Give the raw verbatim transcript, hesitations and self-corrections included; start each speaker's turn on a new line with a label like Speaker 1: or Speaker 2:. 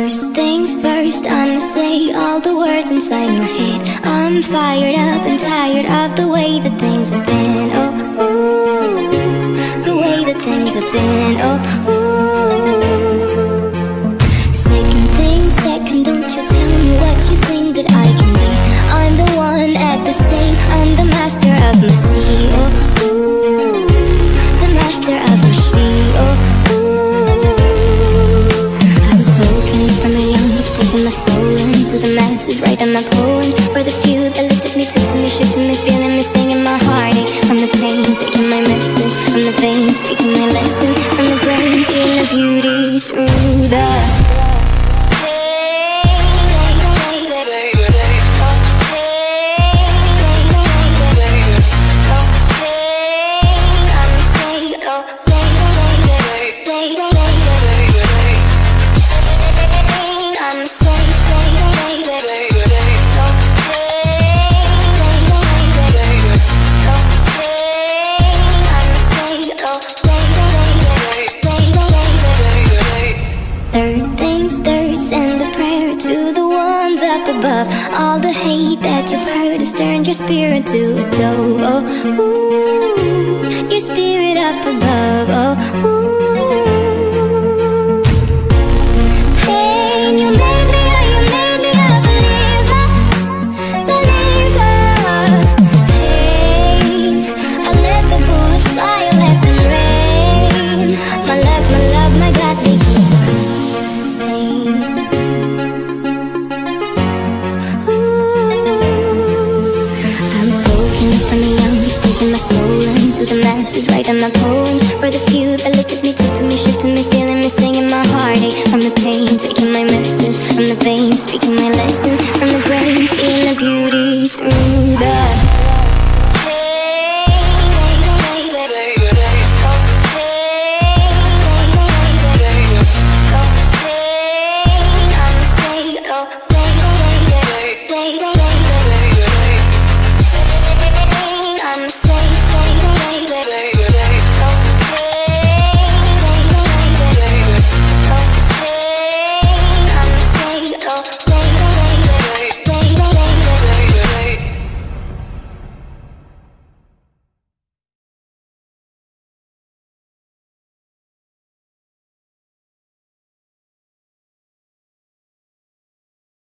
Speaker 1: First things first, I'ma say all the words inside my head. I'm fired up and tired of the way that things have been. Oh, ooh, the way that things have been. Oh, ooh. Second thing second, don't you tell me what you think that I can be. I'm the one at the sea, I'm the master of my sea. Oh, ooh, the master of my sea. Oh, my soul into the masses, writing my poems for the few that looked at me, took to me, shook to me, feeling me, singing my heartache from the pain, taking my message from the veins, speaking my lesson from the brain, seeing the beauty through the above. All the hate that you've heard has turned your spirit to a dove. Oh, ooh, your spirit up above. Oh, ooh.